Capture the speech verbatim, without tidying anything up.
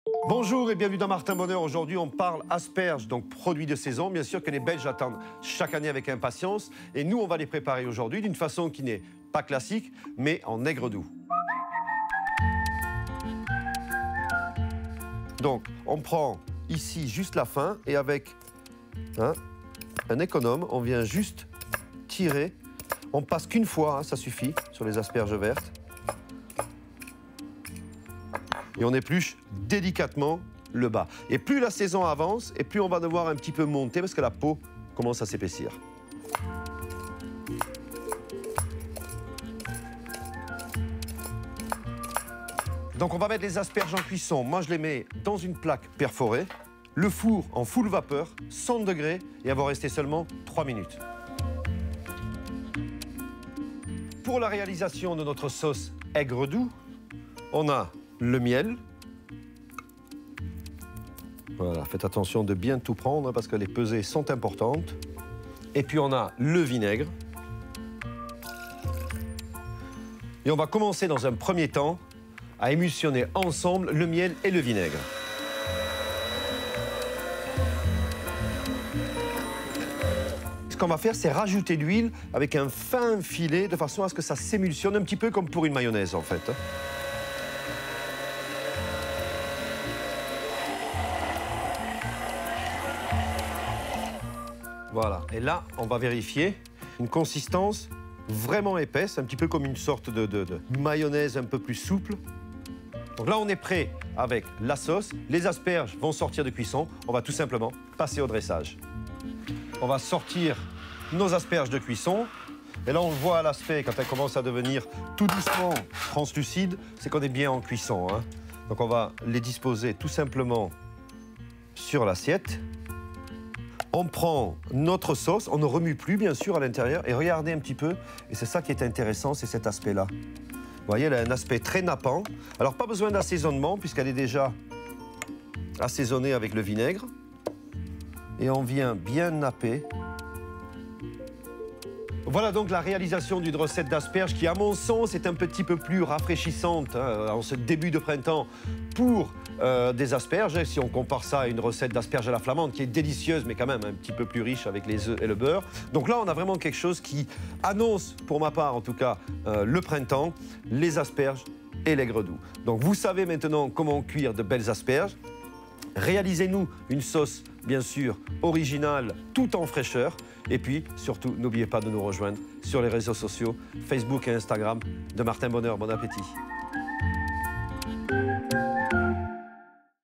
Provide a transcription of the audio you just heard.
Bonjour et bienvenue dans Martin Bonheur. Aujourd'hui, on parle asperges, donc produits de saison, bien sûr que les Belges attendent chaque année avec impatience. Et nous, on va les préparer aujourd'hui d'une façon qui n'est pas classique, mais en aigre doux. Donc, on prend ici juste la fin et avec hein, un économe, on vient juste tirer. On passe qu'une fois, hein, ça suffit, sur les asperges vertes. Et on épluche délicatement le bas. Et plus la saison avance, et plus on va devoir un petit peu monter parce que la peau commence à s'épaissir. Donc on va mettre les asperges en cuisson. Moi je les mets dans une plaque perforée, le four en full vapeur, cent degrés, et elle va rester seulement trois minutes. Pour la réalisation de notre sauce aigre doux, on a le miel. Voilà, faites attention de bien tout prendre hein, parce que les pesées sont importantes. Et puis on a le vinaigre. Et on va commencer dans un premier temps à émulsionner ensemble le miel et le vinaigre. Ce qu'on va faire, c'est rajouter l'huile avec un fin filet de façon à ce que ça s'émulsionne un petit peu comme pour une mayonnaise en fait. Voilà, et là, on va vérifier une consistance vraiment épaisse, un petit peu comme une sorte de, de, de mayonnaise un peu plus souple. Donc là, on est prêt avec la sauce. Les asperges vont sortir de cuisson. On va tout simplement passer au dressage. On va sortir nos asperges de cuisson. Et là, on voit à l'aspect, quand elles commencent à devenir tout doucement translucides, c'est qu'on est bien en cuisson, hein. Donc on va les disposer tout simplement sur l'assiette. On prend notre sauce, on ne remue plus bien sûr à l'intérieur et regardez un petit peu, et c'est ça qui est intéressant, c'est cet aspect-là. Vous voyez, elle a un aspect très nappant. Alors pas besoin d'assaisonnement puisqu'elle est déjà assaisonnée avec le vinaigre. Et on vient bien napper. Voilà donc la réalisation d'une recette d'asperges qui, à mon sens, est un petit peu plus rafraîchissante hein, en ce début de printemps pour euh, des asperges. Si on compare ça à une recette d'asperges à la flamande qui est délicieuse, mais quand même un petit peu plus riche avec les œufs et le beurre. Donc là, on a vraiment quelque chose qui annonce, pour ma part en tout cas, euh, le printemps, les asperges et l'aigre doux. Donc vous savez maintenant comment cuire de belles asperges. Réalisez-nous une sauce, bien sûr, originale, tout en fraîcheur. Et puis, surtout, n'oubliez pas de nous rejoindre sur les réseaux sociaux, Facebook et Instagram de Martin Bonheur. Bon appétit.